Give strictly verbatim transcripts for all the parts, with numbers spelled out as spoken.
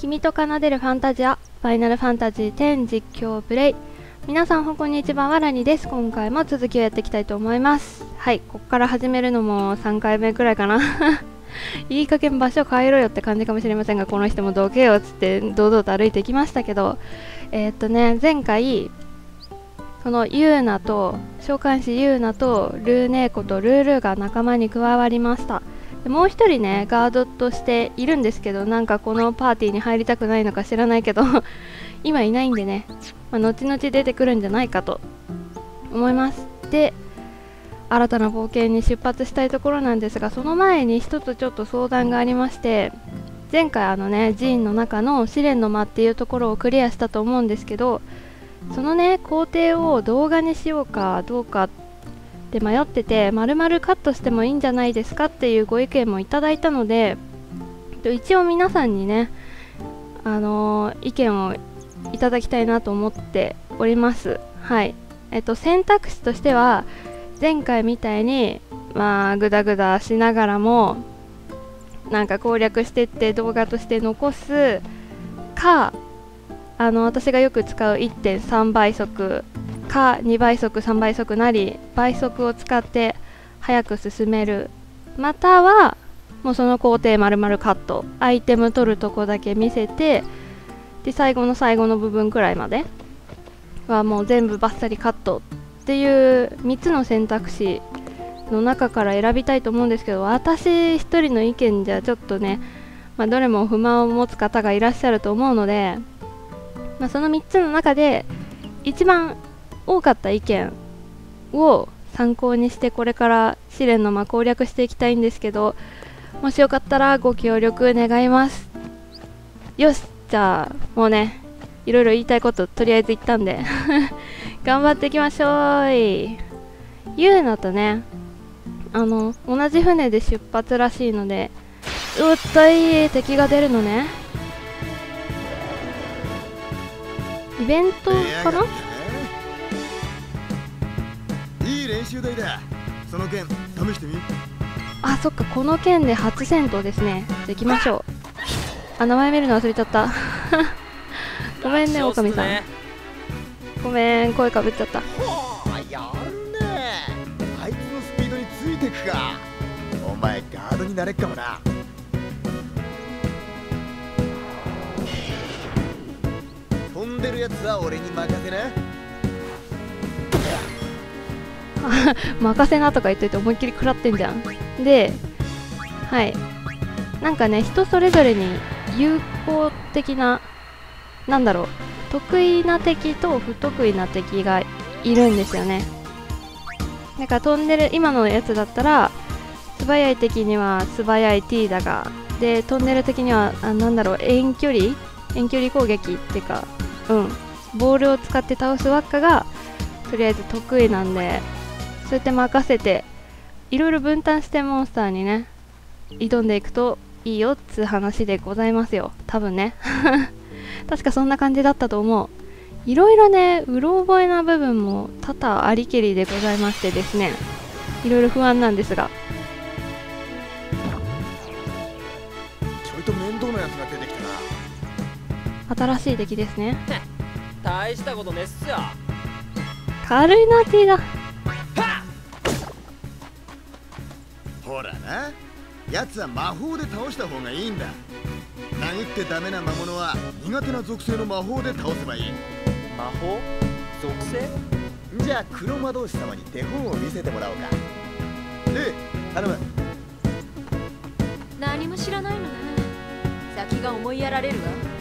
君と奏でるファンタジア、ファイナルファンタジーテン実況プレイ。皆さんこんにちは、わらにです。今回も続きをやっていきたいと思います。はい、ここから始めるのもさんかいめくらいかな。いい加減場所変えろよって感じかもしれませんが、この人もどけよっつって堂々と歩いてきましたけど、えー、っとね前回このユーナと召喚師ユーナとルーネーコとルールーが仲間に加わりました。でもう一人ねガードとしているんですけど、なんかこのパーティーに入りたくないのか知らないけど今いないんでね、まあ、後々出てくるんじゃないかと思います。で新たな冒険に出発したいところなんですが、その前に一つちょっと相談がありまして、前回あのね寺院の中の試練の間っていうところをクリアしたと思うんですけど、そのね工程を動画にしようかどうかって迷ってて、丸々カットしてもいいんじゃないですかっていうご意見もいただいたので、一応皆さんにねあのー、意見をいただきたいなと思っております。はい、えっと選択肢としては前回みたいにまあグダグダしながらもなんか攻略してって動画として残すか、あの私がよく使う いってんさん 倍速かにばい速さんばい速なり倍速を使って早く進める、またはもうその工程丸々カット、アイテム取るとこだけ見せて、で最後の最後の部分くらいまではもう全部バッサリカットっていうみっつの選択肢の中から選びたいと思うんですけど、私一人の意見じゃちょっとね、まあ、どれも不満を持つ方がいらっしゃると思うので、まあ、そのみっつの中で一番多かった意見を参考にしてこれから試練の間攻略していきたいんですけど、もしよかったらご協力願います。よし、じゃあもうねいろいろ言いたいこととりあえず言ったんで頑張っていきましょうい。ユーナとねあの同じ船で出発らしいので、うっとい敵が出るのね。イベントかな。 いい練習台だ。その剣試してみ。 あ、そっか、この剣で初戦闘ですね。じゃあ行きましょう。あ、名前見るの忘れちゃったごめんね、オカミさん。ごめん、声かぶっちゃった。 やるね。あいつのスピードについてくか。お前ガードになれっかもな。飛んでるやつは俺に任せな。 任せなとか言っといて思いっきり食らってんじゃん。で、はい、なんかね人それぞれに有効的な、なんだろう、得意な敵と不得意な敵がいるんですよね。なんか飛んでる今のやつだったら素早い敵には素早い T だが、で飛んでる敵にはあなんだろう遠距離遠距離攻撃っていうか、うんボールを使って倒す輪っかがとりあえず得意なんで、そうやって任せていろいろ分担してモンスターにね挑んでいくといいよっつう話でございますよ、多分ね確かそんな感じだったと思う。いろいろねうろ覚えな部分も多々ありけりでございましてですね、いろいろ不安なんですが、 ちょいと面倒なやつが出てきたな。新しい敵ですね。 大したことねっすよ。 軽いな T が。 ほらな、やつは魔法で倒した方がいいんだ。殴ってダメな魔物は苦手な属性の魔法で倒せばいい。 魔法？属性？ じゃあ黒魔導士様に手本を見せてもらおうか。で、頼む。 何も知らないのね。先が思いやられるわ。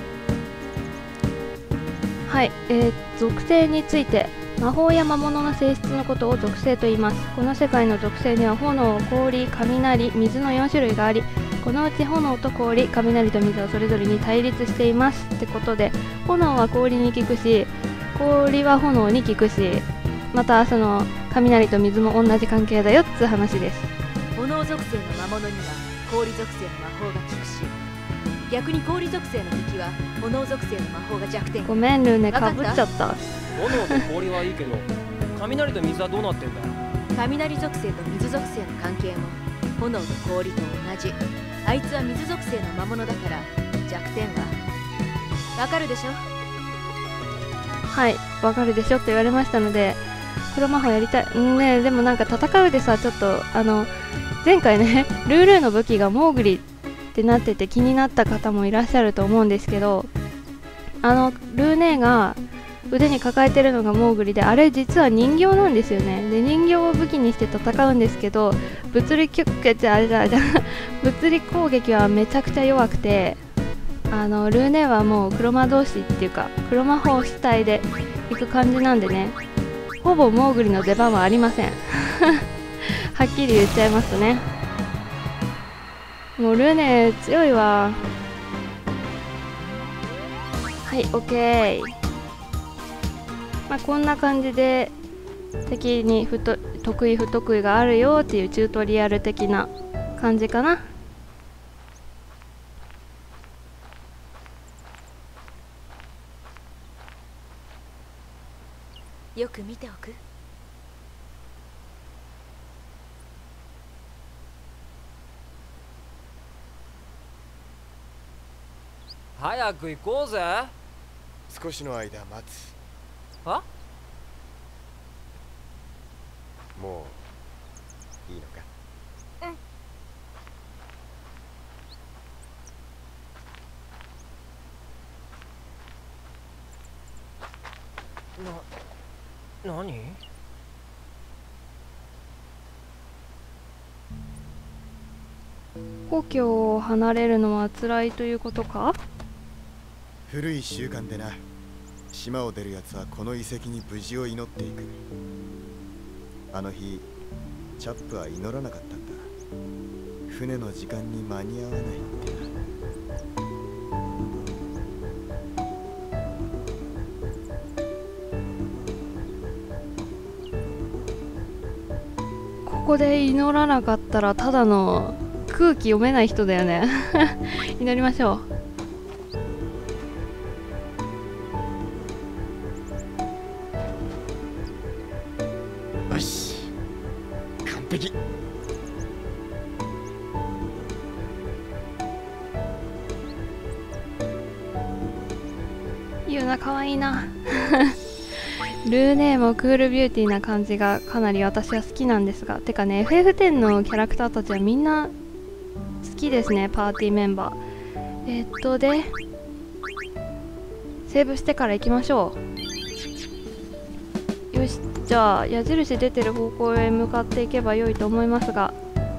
はい、えー、属性について、魔法や魔物の性質のことを属性と言います。この世界の属性には炎、氷、雷、水のよん種類があり、このうち炎と氷、雷と水はそれぞれに対立していますってことで、炎は氷に効くし、氷は炎に効くし、またその雷と水も同じ関係だよって話です。 炎属性の魔物には氷属性の魔法が効くし、逆に氷属性の敵は炎属性の魔法が弱点。 ごめんルーネ、かぶっちゃった。 炎と氷はいいけど雷と水はどうなってんだよ。 雷属性と水属性の関係も炎と氷と同じ。あいつは水属性の魔物だから弱点はわかるでしょ。 はい、わかるでしょって言われましたので、黒魔法やりたい。んね、でもなんか戦うでさ、ちょっとあの前回ねルールーの武器がモーグリってなってて気になった方もいらっしゃると思うんですけど、あのルーネーが腕に抱えてるのがモーグリで、あれ実は人形なんですよね。で人形を武器にして戦うんですけど、物理攻撃あれだじゃ物理攻撃はめちゃくちゃ弱くて、あのルーネーはもう黒魔同士っていうか黒魔法主体で行く感じなんでね、ほぼモーグリの出番はありませんはっきり言っちゃいますね。もうルーネー強いわ。はい、オッケー。まあこんな感じで敵にふと得意不得意があるよっていうチュートリアル的な感じかな。 よく見ておく。 早く行こうぜ。 少しの間待つ。 は？ もういいのか？ な、何？ 故郷を離れるのは辛いということか？ 古い習慣でな、島を出るやつはこの遺跡に無事を祈っていく。あの日チャップは祈らなかったんだ。船の時間に間に合わないってな。 ここで祈らなかったらただの空気読めない人だよね祈りましょう。よし、完璧。 ユーナかわいいなルーネーもクールビューティーな感じがかなり私は好きなんですが、てかね エフエフテン のキャラクターたちはみんな好きですね。パーティーメンバーえー、っとでセーブしてから行きましょう。よし、じゃあ矢印出てる方向へ向かっていけば良いと思いますが、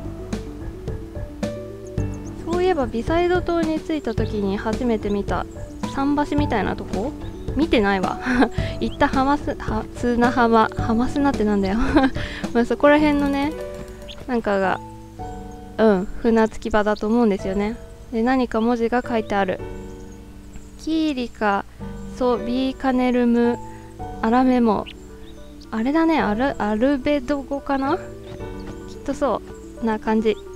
そういえばビサイド島に着いた時に初めて見た桟橋みたいなとこ見てないわ行ったハマスは砂浜ハマスナってなんだよまあそこら辺のねなんかがうん船着き場だと思うんですよね。で何か文字が書いてある。キーリカソビーカネルムアラメモ、あれだね、アルアルベド語かな、きっとそうな感じ。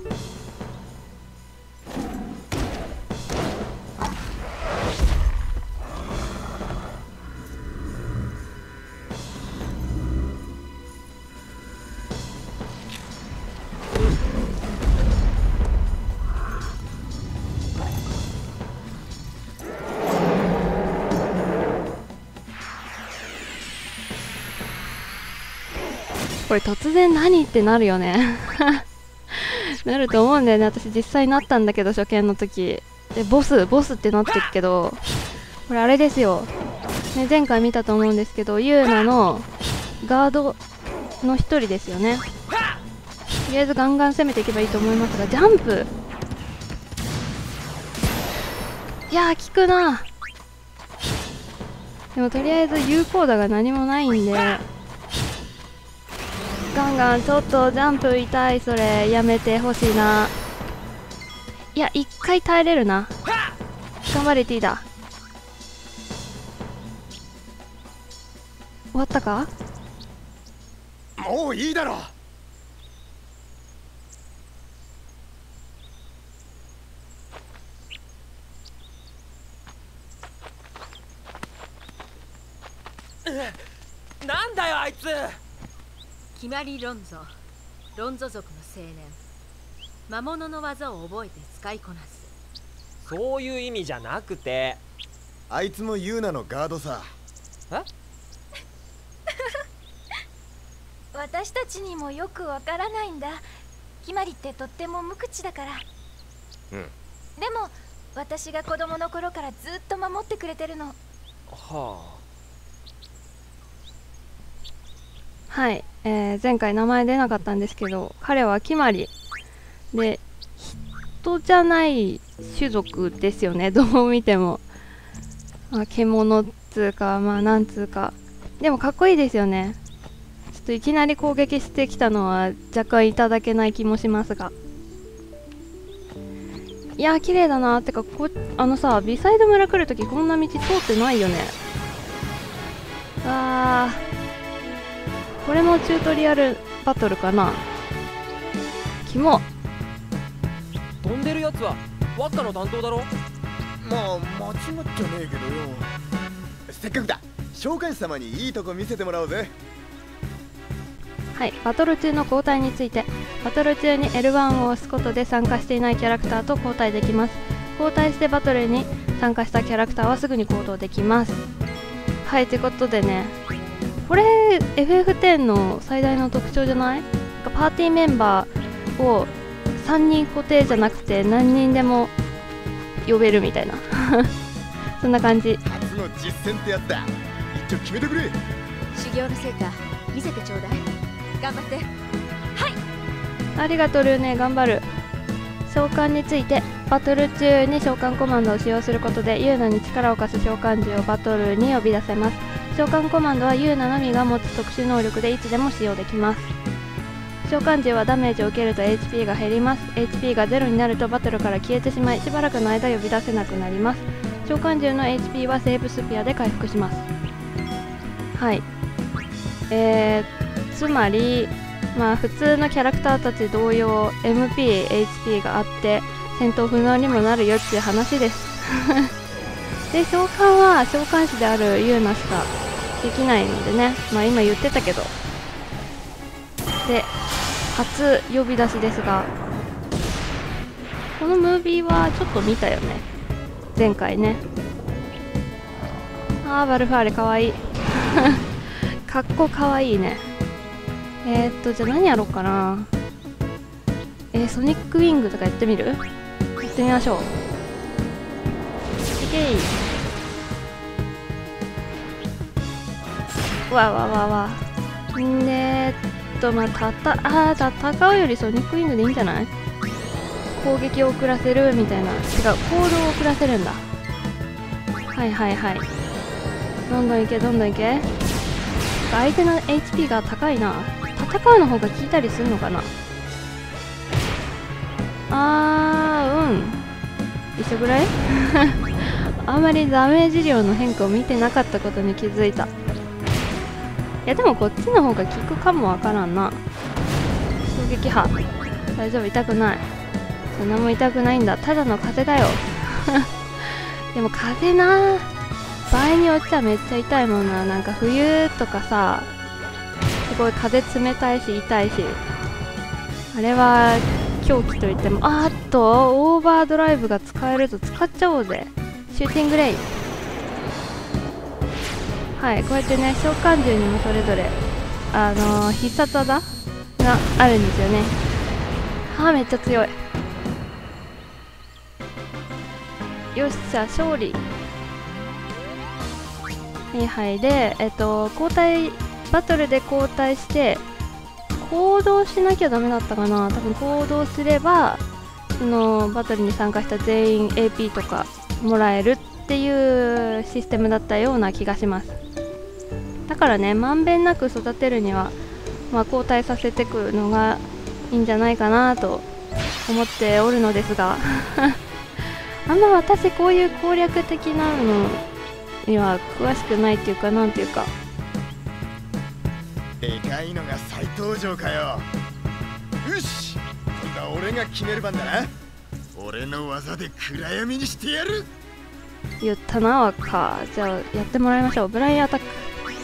これ突然何ってなるよねなると思うんだよね。私実際なったんだけど初見の時でボスボスってなってるけど、これあれですよ、ね、前回見たと思うんですけどユーナのガードの一人ですよね。とりあえずガンガン攻めていけばいいと思いますが、ジャンプいやー効くな。でもとりあえず有効打が何もないんでガンガンちょっとジャンプ痛い、それやめてほしいな。いや一回耐えれるな。頑張れ T だ。終わったか？ もういいだろ。 なんだよあいつ。 決まりロンゾ、ロンゾ族の青年、魔物の技を覚えて使いこなす。 そういう意味じゃなくて。 あいつもユーナのガードさ。 え私たちにもよくわからないんだ。キマリってとっても無口だから。 うん。 でも私が子供の頃からずっと守ってくれてるの。 はあ。 はい、えー、前回名前出なかったんですけど、彼はキマリで、人じゃない種族ですよね、どう見ても。まあ、獣っつうか、まあなんつうか。でもかっこいいですよね。ちょっといきなり攻撃してきたのは若干いただけない気もしますが。いやー、綺麗だなー。ってかこ、あのさ、ビサイド村来るときこんな道通ってないよね。あー。これもチュートリアルバトルかな。キモ。 飛んでるやつはワッカの担当だろ。 まあ間違っちゃねえけどよ。せっかくだ、召喚師様にいいとこ見せてもらおうぜ。 はい、バトル中の交代について。バトル中に エルワン を押すことで参加していないキャラクターと交代できます。交代してバトルに参加したキャラクターはすぐに行動できます。はい、ということでね、これ エフエフテン の最大の特徴じゃない？パーティーメンバーをさんにん固定じゃなくて何人でも呼べるみたいなそんな感じ。 初の実戦ってやつだ。一丁決めてくれ。 修行の成果見せてちょうだい。頑張って。はい。 ありがとうルーネ、頑張る。召喚について。バトル中に召喚コマンドを使用することでユーナに力を貸す召喚獣をバトルに呼び出せます。召喚コマンドはユーナのみが持つ特殊能力でいつでも使用できます。召喚獣はダメージを受けると エイチピー が減ります。 エイチピー がゼロになるとバトルから消えてしまい、しばらくの間呼び出せなくなります。召喚獣の エイチピー はセーブスピアで回復します。はい、えー、つまりまあ普通のキャラクターたち同様 エムピー、エイチピー があって戦闘不能にもなるよっていう話ですで、召喚は召喚師であるユーナしかできないのでね、まあ今言ってたけど。で、初呼び出しですが、このムービーはちょっと見たよね、前回ね。あー、バルファーレかわいいかっこかわいいね。えー、っとじゃあ何やろうかな。えー、ソニックウィングとかやってみる？やってみましょう。いけい。わわわわ。んでーっとまあたたあー戦うよりソニックウィングでいいんじゃない？攻撃を遅らせるみたいな。違う、行動を遅らせるんだ。はいはいはい。どんどんいけどんどんいけ。相手の エイチピー が高いな。戦うの方が効いたりするのかな。あー、うん一緒ぐらいあんまりダメージ量の変化を見てなかったことに気づいた。いやでもこっちの方が効くかもわからんな。衝撃波大丈夫、痛くない。そんなもん痛くないんだ、ただの風だよでも風な、場合によっちゃめっちゃ痛いもんな。なんか冬とかさ、すごい風冷たいし痛いし、あれは狂気といっても。あーっとオーバードライブが使えると使っちゃおうぜ。シューティングレイ。はい、こうやってね、召喚獣にもそれぞれあのー、必殺技があるんですよね。はあ、めっちゃ強い。よっしゃ、勝利。はいはい。で、えっと交代バトルで交代して行動しなきゃダメだったかな。多分行動すればそのバトルに参加した全員 エーピー とかもらえるっていうシステムだったような気がします。だからね、まんべんなく育てるには、まあ、交代させてくるのがいいんじゃないかなと思っておるのですがあんま私こういう攻略的なのには詳しくないっていうか、なんていうか。 でかいのが再登場かよ。よし、今度は俺が決める番だな。俺の技で暗闇にしてやる。 言ったなわか。じゃあやってもらいましょう。ブラインアタック。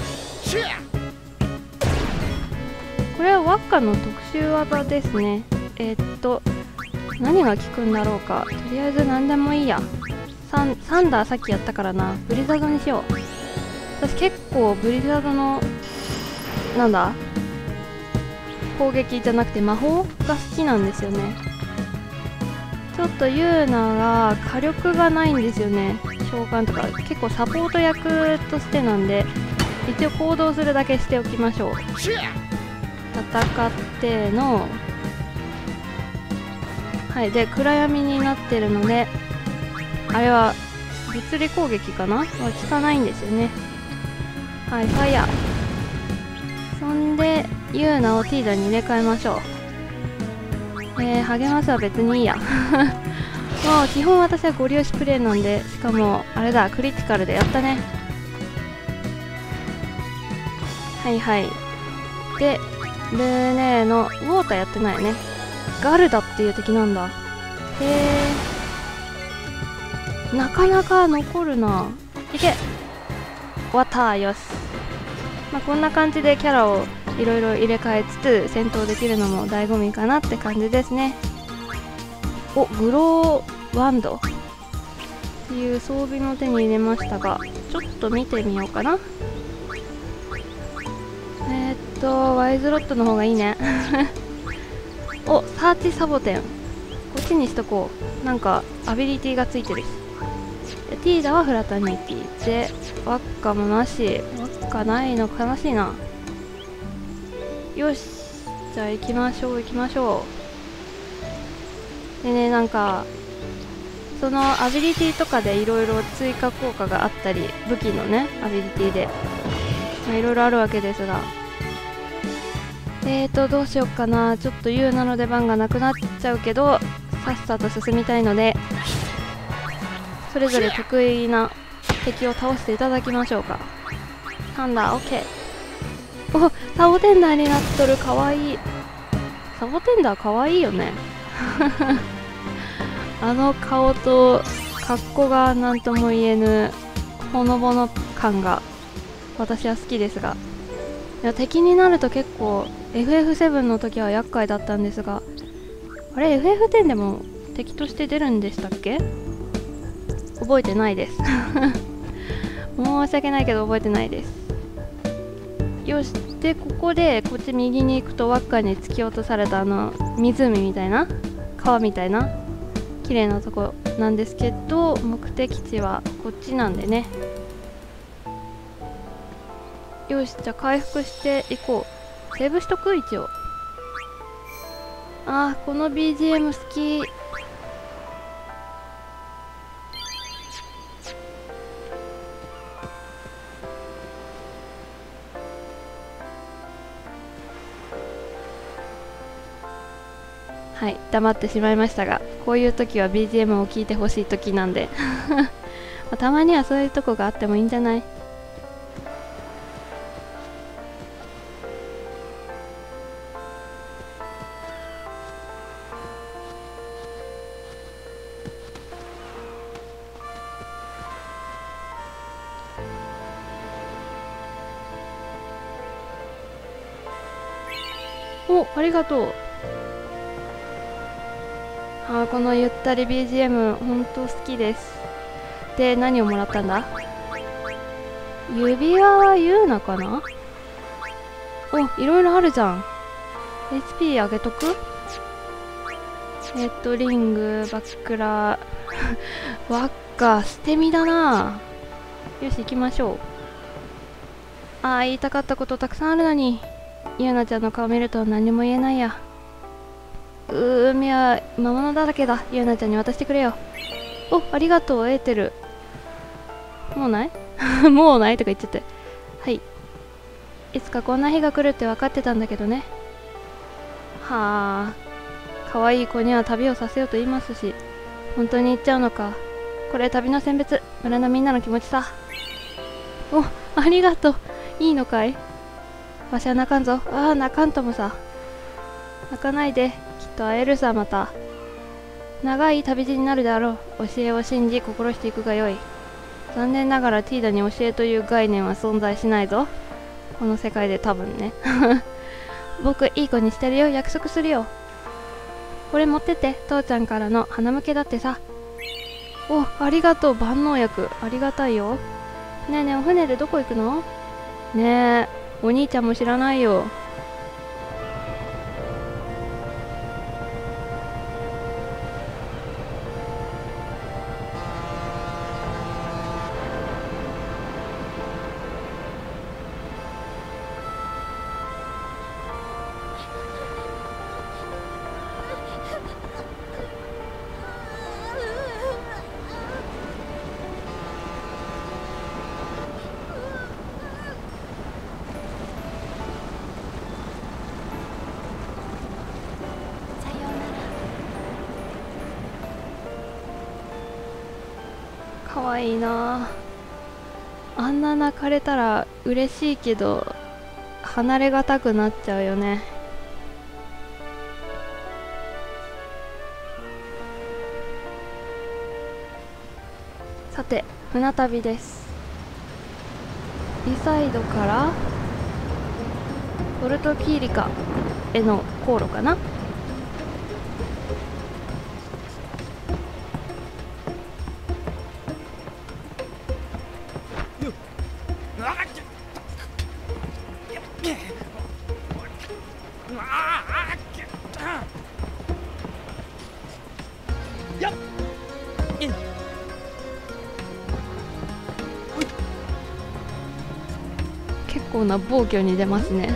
これはワッカの特殊技ですね。えー、っと何が効くんだろうか。とりあえず何でもいいや。 サンサンダーさっきやったからな。ブリザードにしよう。私結構ブリザードのなんだ攻撃じゃなくて魔法が好きなんですよね。ちょっとユーナが火力がないんですよね。召喚とか結構サポート役としてなんで、一応行動するだけしておきましょう。戦ってのはいで暗闇になってるので、あれは物理攻撃かなは効かないんですよね。はい、ファイヤー。そんでユーナをティーダに入れ替えましょう。えー、励ますは別にいいや。もう基本私はご利用しプレイなんで、しかもあれだ、クリティカルでやったね。はいはい。でルーネーのウォーターやってないよね。ガルダっていう敵なんだ。へえ、なかなか残るな。いけ、終わった。よし。まあこんな感じでキャラをいろいろ入れ替えつつ戦闘できるのも醍醐味かなって感じですね。お、グローワンドっていう装備も手に入れましたが、ちょっと見てみようかな。えー、っとワイズロットの方がいいね。お、サーチサボテンこっちにしとこう。なんかアビリティがついてるし。ティーダはフラタニティで、ワッカもなし。ワッカないの悲しいな。よし、じゃあ行きましょう行きましょう。でね、なんかそのアビリティとかでいろいろ追加効果があったり、武器のねアビリティでいろいろあるわけですが、えーとどうしようかな。ちょっとユーナの出番がなくなっちゃうけど、さっさと進みたいので、それぞれ得意な敵を倒していただきましょうか。なんだ、オッケー。お、サボテンダーになっとる。かわいい。サボテンダーかわいいよね。あの顔と格好が何とも言えぬほのぼの感が私は好きですが、いや敵になると結構 エフエフセブン の時は厄介だったんですが、あれ エフエフテン でも敵として出るんでしたっけ？覚えてないです。申し訳ないけど覚えてないです。よし、でここでこっち右に行くと輪っかに突き落とされたあの湖みたいな川みたいな綺麗なとこなんですけど、目的地はこっちなんでね。よし、じゃあ回復していこう。セーブしとく一応。あー、この ビージーエム 好き。はい、黙ってしまいましたが、こういう時は ビージーエム を聴いてほしい時なんでまあたまにはそういうとこがあってもいいんじゃない？お、ありがとう。あー、このゆったり ビージーエム ほんと好きです。で、何をもらったんだ？指輪はユーナかな？お、いろいろあるじゃん。エイチピー 上げとく？えっと、リング、バックラー、ワッカ、捨て身だな。よし、行きましょう。あー、言いたかったことたくさんあるのに、ユーナちゃんの顔見ると何も言えないや。うー、海は魔物だらけだ。ユーナちゃんに渡してくれよ。お、ありがとう、エーテル。もうないもうないとか言っちゃって。はい。いつかこんな日が来るって分かってたんだけどね。はあ。可愛い子には旅をさせようと言いますし、本当に行っちゃうのか。これ旅の選別、村のみんなの気持ちさ。お、ありがとう。いいのかい？わしは泣かんぞ。ああ、泣かんともさ。泣かないで。きっと会えるさ、また。長い旅路になるであろう。教えを信じ心していくがよい。残念ながらティーダに教えという概念は存在しないぞ。この世界で多分ね。僕、いい子にしてるよ。約束するよ。これ持ってって。父ちゃんからの花向けだってさ。 お、ありがとう。万能薬ありがたいよ。ねえねえ、お船でどこ行くの？ねえ、お兄ちゃんも知らないよ。 さようなら。 かわいいな。あんな泣かれたら嬉しいけど離れがたくなっちゃうよね。さて、船旅です。リサイドからポルトキーリカへの航路かな。結構な暴挙に出ますね。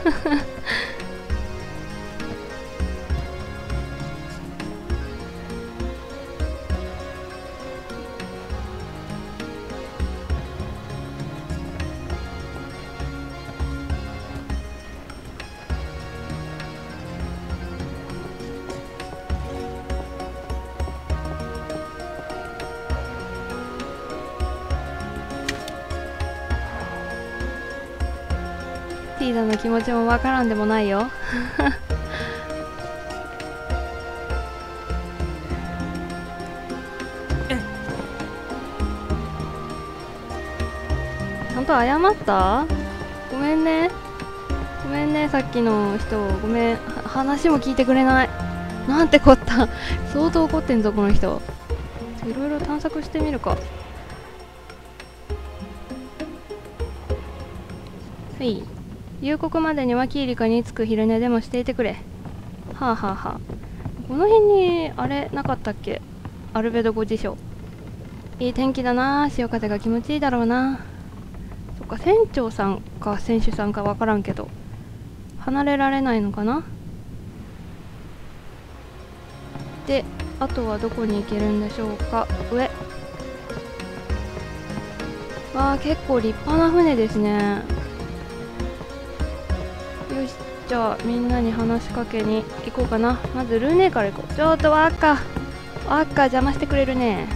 ティーダの気持ちもわからんでもないよ。ちゃんと謝った？ごめんね。ごめんね、さっきの人。ごめん。話も聞いてくれない。なんてこった。相当怒ってんぞ、この人。いろいろ探索してみるか。はい。夕刻までにはキーリカに着く昼寝でもしていてくれ。はあはあはあ。この辺にあれなかったっけ？アルベドご辞書。いい天気だな。潮風が気持ちいいだろうな。そっか、船長さんか船主さんかわからんけど離れられないのかな。で、あとはどこに行けるんでしょうか。上。わあ、結構立派な船ですね。よし、じゃあみんなに話しかけに行こうかな。まずルーネから行こう。ちょっとワッカワッカ邪魔してくれるね。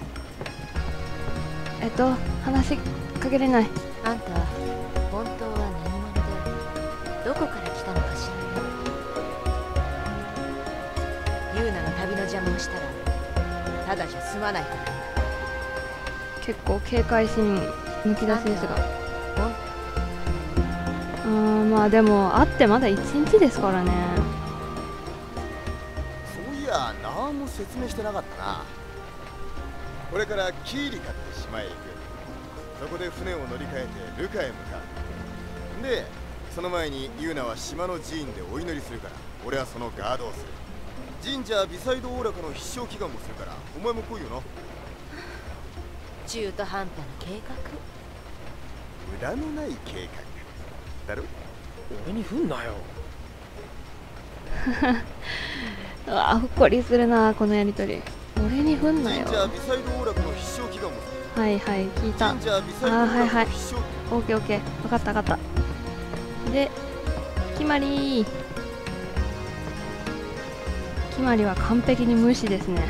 えっと話しかけれない。 あんた本当は何者でどこから来たのかしらね。ユーナの旅の邪魔をしたらただじゃ済まないから。 結構警戒心むき出しですが、あーまあでも会ってまだいちにちですからね。 そういや、何も説明してなかったな。これからキーリカって島へ行く。そこで船を乗り換えてルカへ向かう。で、その前にユーナは島の寺院でお祈りするから、俺はそのガードをする。神社ビサイドオーラカの必勝祈願もするから、お前も来いよな。 中途半端な計画。 無駄のない計画だろ。 俺に踏んなよ。 うわ、ほっこりするなこのやりとり。俺に踏んなよ。 神社ビサイドオーラカの必勝祈願もする。 はいはい、聞いた。あ神社ビサイドオーーラカはいはいの必勝。 オッケーオッケー、分かった分かった。で、決まり決まりは完璧に無視ですね。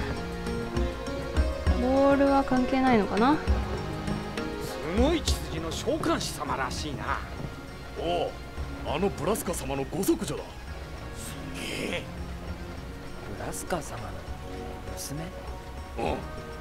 ボールは関係ないのかな。 すごい血筋の召喚師様らしいな。 おお、あのブラスカ様のご息女だ。 すげえ。 ブラスカ様の娘？ うん。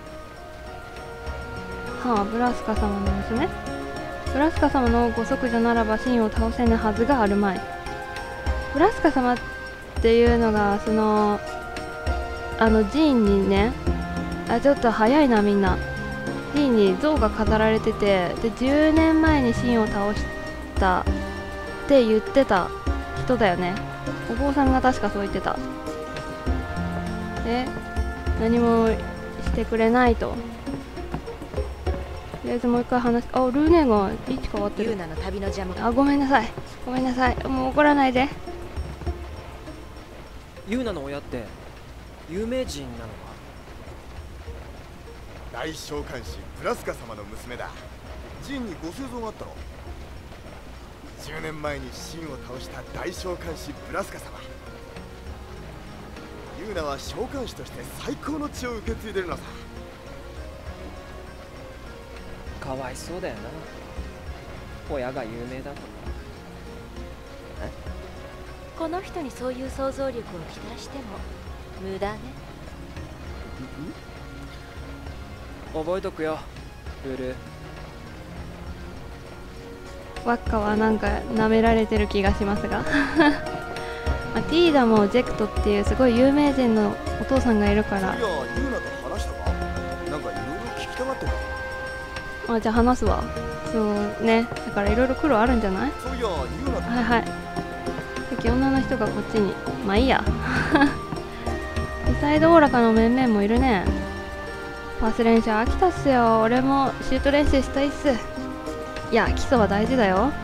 はあ、ブラスカ様の娘。ブラスカ様のご息女ならば真を倒せぬはずがあるまい。ブラスカ様っていうのがそのあの寺院にね、 あ、ちょっと早いなみんな。ティーに像が飾られてて、でじゅうねんまえにシンを倒したって言ってた人だよね。お坊さんが確かそう言ってた。で何もしてくれないと。とりあえずもう一回話し、あ、ルーネが位置変わってる。 ユーナの旅の邪魔。 あ、ごめんなさいごめんなさい、もう怒らないで。 ユーナの親って有名人なのか？ 大召喚師ブラスカ様の娘だ。ジンにご生存があったろ。じゅうねんまえにシンを倒した大召喚師ブラスカ様。ユーナは召喚師として最高の血を受け継いでるのさ。 かわいそうだよな、親が有名だと。 この人にそういう想像力を期待しても無駄ね。 覚えとくよ、ブルー。 ワッカはなんか舐められてる気がしますがまあ、ティーダもジェクトっていうすごい有名人のお父さんがいるから。 いや、ユーナと話したか？なんかいろいろ聞きたがってた。 あ、じゃあ話すわ。そうね、だからいろいろ苦労あるんじゃない？ そういや、ユーナと。 はいはい。さっき女の人がこっちに。まあいいやリサイドオーラカの面々もいるね。パス練習飽きたっすよ。俺もシュート練習したいっす。いや、基礎は大事だよ。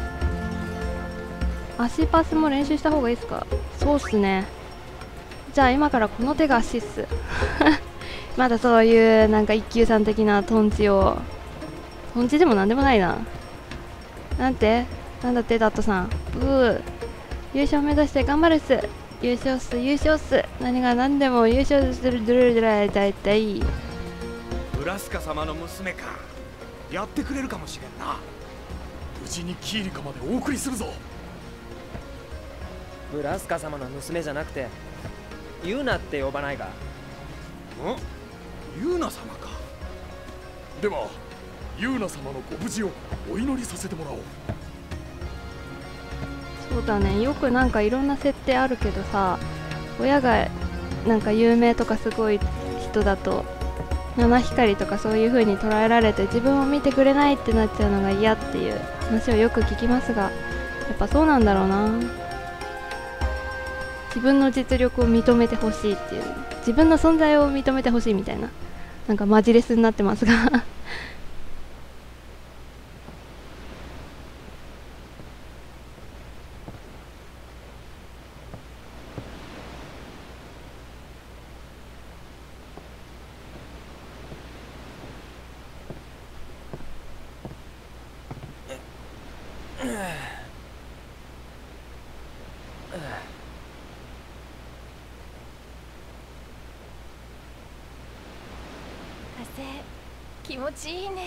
足パスも練習した方がいいっすか？そうっすね。じゃあ今からこの手が足っすまだそういうなんか一級さん的なトンチを、トンチでもなんでもないな。なんてなんだってダットさん。ブー。優勝目指して頑張るっす。優勝っす優勝っす。何が何でも優勝するドゥルドゥルだいたい。 ブラスカ様の娘か。やってくれるかもしれんな。 無事にキーリカまでお送りするぞ。 ブラスカ様の娘じゃなくてユーナって呼ばないか？ ん？ユーナ様か。 ではユーナ様のご無事をお祈りさせてもらおう。 そうだね、よくなんかいろんな設定あるけどさ、親がなんか有名とかすごい人だと七光とかそういう風に捉えられて自分を見てくれないってなっちゃうのが嫌っていう話をよく聞きますが、やっぱそうなんだろうな。自分の実力を認めてほしいっていう、自分の存在を認めてほしいみたいな、なんかマジレスになってますが風気持ちいいね。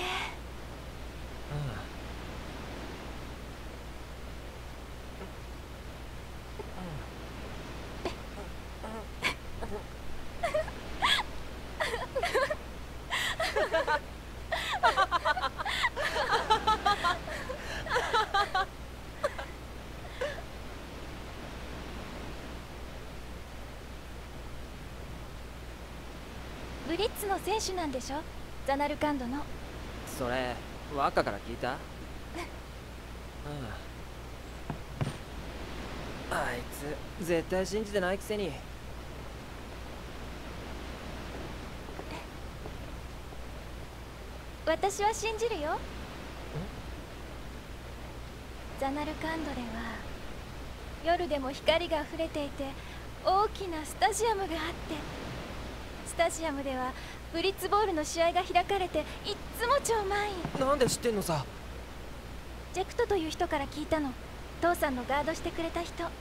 ブリッツの選手なんでしょ、ザナルカンドの。 それワッカから聞いた？あいつ絶対信じてないくせに。 私は信じるよ。ザナルカンドでは夜でも光が溢れていて大きなスタジアムがあって、スタジアムではブリッツボールの試合が開かれていっつも超満員。 なんで知ってんのさ？ ジェクトという人から聞いたの。父さんのガードしてくれた人。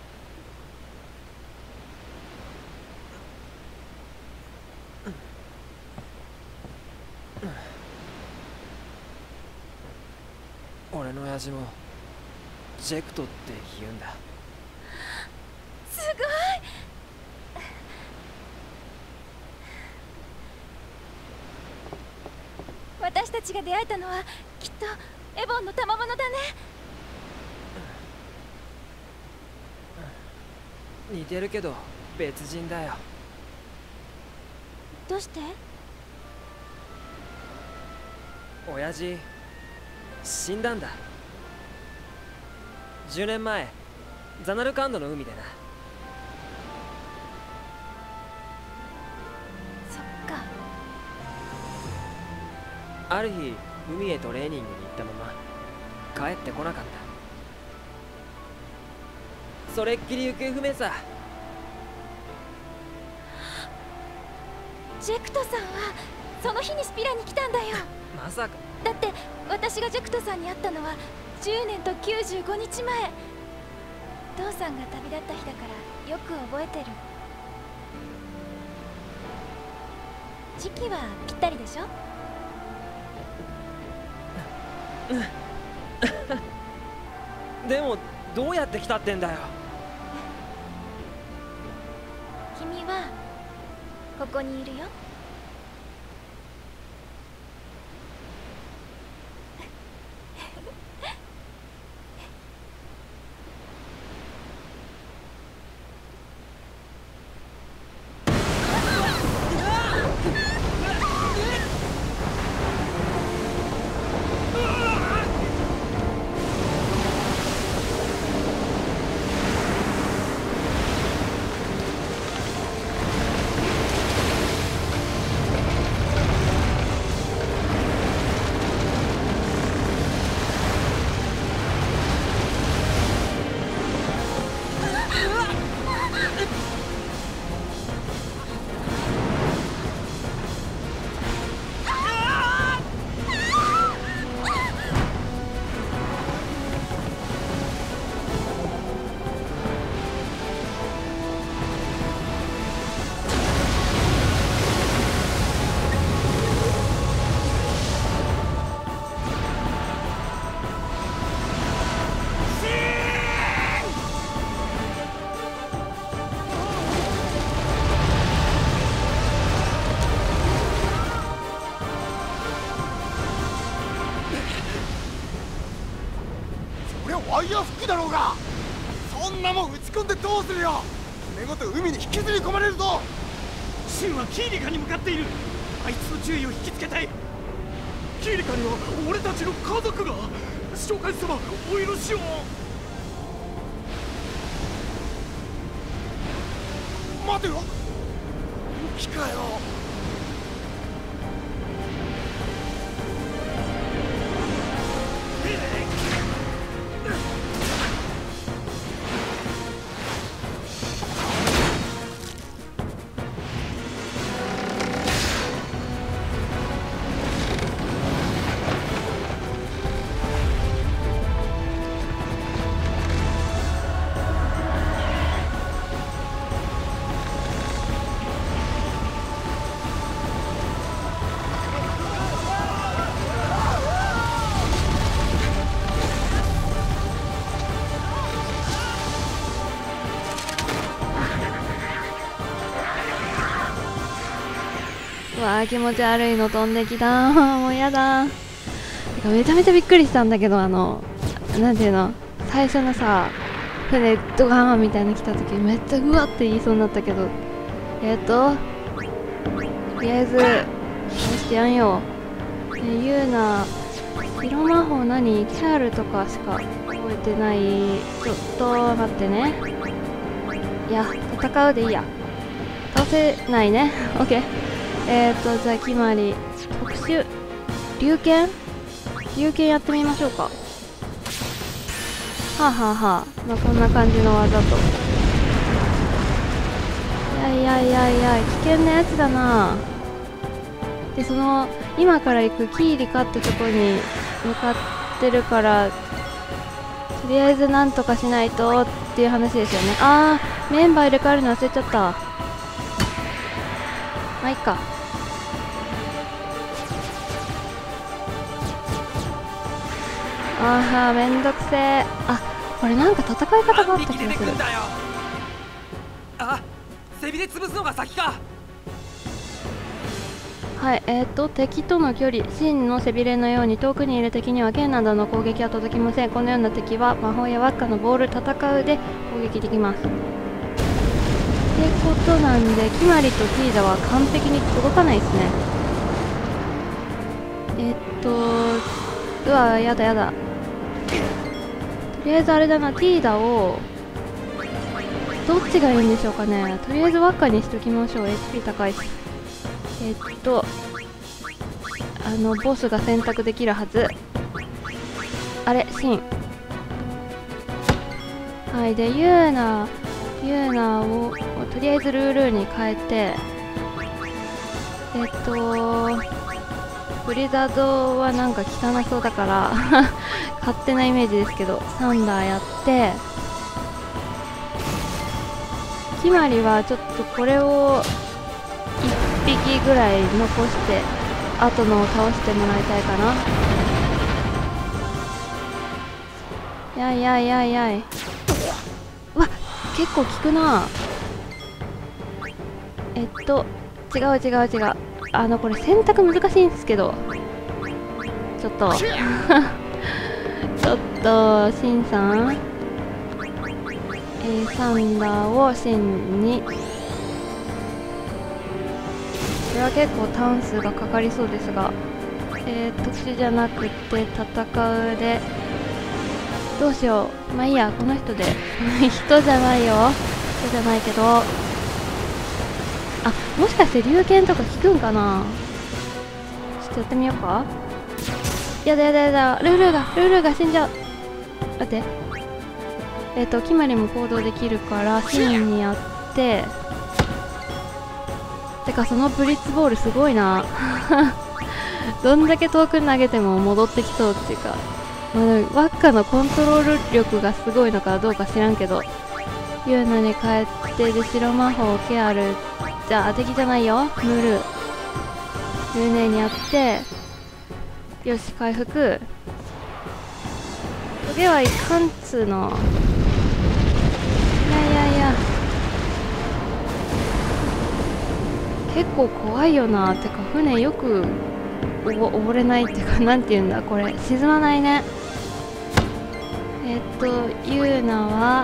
俺の親父もジェクトって言うんだ。 すごい。私たちが出会えたのはきっとエボンの賜物だね。 似てるけど別人だよ。 どうして？ 親父死んだんだ。じゅうねんまえザナルカンドの海でな。 そっか。 ある日海へトレーニングに行ったまま帰ってこなかった。それっきり行方不明さ。 ジェクトさんはその日にスピラに来たんだよ。 まさか。 だって私がジェクトさんに会ったのはじゅうねんときゅうじゅうごにちまえ。父さんが旅立った日だからよく覚えてる。時期はぴったりでしょ。 でもどうやって来たってんだよ。 君はここにいるよ。 ワイヤーフックだろうが。そんなもん打ち込んでどうするよ。船ごと海に引きずり込まれるぞ。 シンはキーリカに向かっている。あいつの注意を引きつけたい。キーリカには俺たちの家族が。召喚師様、お許しを。 待てよ、本気かよ。 うわー気持ち悪いの飛んできた。もうやだ。てかめちゃめちゃびっくりしたんだけど、あのなんていうの、最初のさ船ドガーンみたいなの来た時めっちゃうわって言いそうになったけど、えっととりあえず押してやんよ。ね、ユーナ色魔法何キャールとかしか覚えてない。ちょっと待ってね。いや戦うでいいや。倒せないね。オッケー。えーとじゃあ決まり特殊龍剣龍剣やってみましょうか。はあはあはあ、まあ、こんな感じの技と。いやいやいやいや危険なやつだな。でその今から行くキーリカってとこに向かってるから、とりあえずなんとかしないとっていう話ですよね。あーメンバー入れ替えるの忘れちゃった。まあいいか。あーめんどくせえ。あこれなんか戦い方があった気がする。 あ背びれ潰すのが先か。 はいえー、と敵との距離、真の背びれのように遠くにいる敵には剣などの攻撃は届きません。このような敵は魔法や輪っかのボール戦うで攻撃できます。ってことなんでキマリとティーダは完璧に届かないですね。えっとうわやだやだ。とりあえずあれだな、ティーダをどっちがいいんでしょうかね。とりあえず輪っかにしときましょう。 エイチピー 高いし。えっとあのボスが選択できるはず。あれシン、はい。でユーナユーナをとりあえずルールーに変えて、えっとブリザードはなんか汚そうだから勝手なイメージですけどサンダーやって、キマリはちょっとこれをいっぴきぐらい残して後のを倒してもらいたいかな。やいやいやいやい。うわ結構効くな。えっと違う違う違う、あのこれ選択難しいんですけど、ちょっとちょっとシンさん、えー、サンダーをシンに、これは結構ターン数がかかりそうですが、えー、特殊じゃなくて戦うでどうしよう。まあいいや、この人で人じゃないよ、人じゃないけど、あ、もしかして龍拳とか効くんかな。ちょっとやってみようか。やだやだやだ、ルールーがルールーが死んじゃう。待って、えっとキマリも行動できるからシーンにやって、てかそのブリッツボールすごいなどんだけ遠くに投げても戻ってきそうっていうか、まあ、ワッカのコントロール力がすごいのかどうか知らんけど、ユーナに変えて、で白魔法ケアル、じゃあ敵じゃないよ、ムールルーネーにやって、よし回復。トゲはいかんっつーの。いやいやいや、結構怖いよな。てか船よくおぼ溺れないっていうか、なんていうんだこれ、沈まないね。えっとユーナは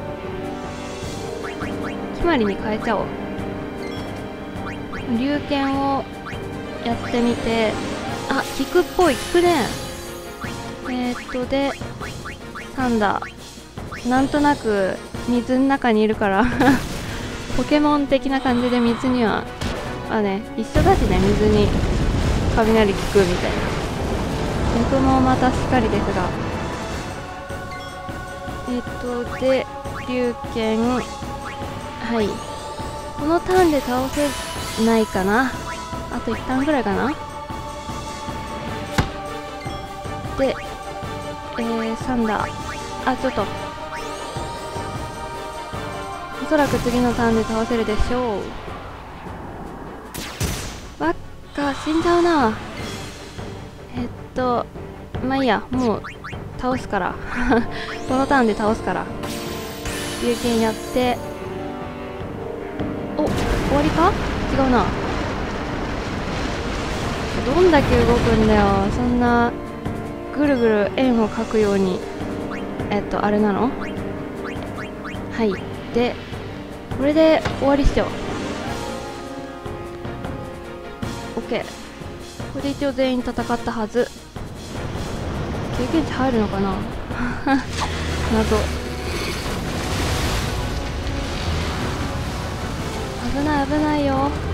キマリに変えちゃおう。龍拳をやってみて、あ、効くっぽい、効くね。えー、っとでサンダー、なんとなく水の中にいるからポケモン的な感じで水にはあね、一緒だしね、水に雷効くみたいな。僕もまたしっかりですが、えっとで龍拳、はい、このターンで倒せないかな。あといちターンぐらいかな。で、えー、サンダー、あ、ちょっとおそらく次のターンで倒せるでしょう。ばっか死んじゃうな。えっとまあいいや、もう倒すからこのターンで倒すから、龍拳やって、お、終わりか。違うな。どんだけ動くんだよ、そんなぐるぐる円を描くように。えっとあれなの。はい、でこれで終わりっしょ。 OK、 これで一応全員戦ったはず。経験値入るのかな謎。危ない危ないよ。